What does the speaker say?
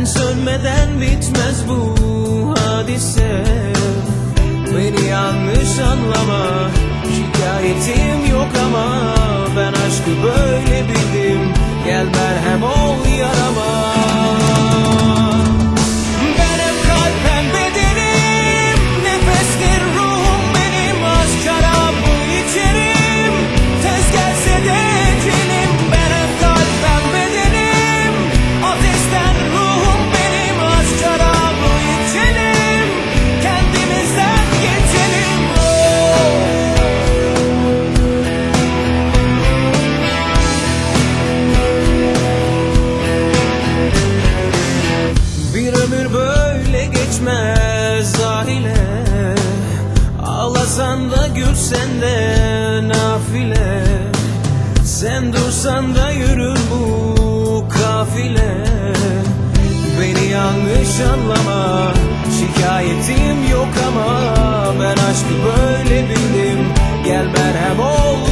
Sönmeden bitmez bu hadise. Beni yanlış anlama, şikayetim yok ama ben aşkı böyle bildim. Gel merhem ol yarama. Ben hep kalp hem bedenim, nefestir ruhum benim. Aşk şarabı içerim, tez gelse de ecelim. Ben hep kalp hem bedenim, ateşten ruhum benim. Aşk şarabı içelim, kendimizden geçelim. Bir ömür böyle geçmez zahile. Ağlasan da gülsen de nafile. Sen dursan da yürür bu kafile. Beni yanlış anlama, şikayetim yok ama ben aşkı böyle bildim. Gel merhem ol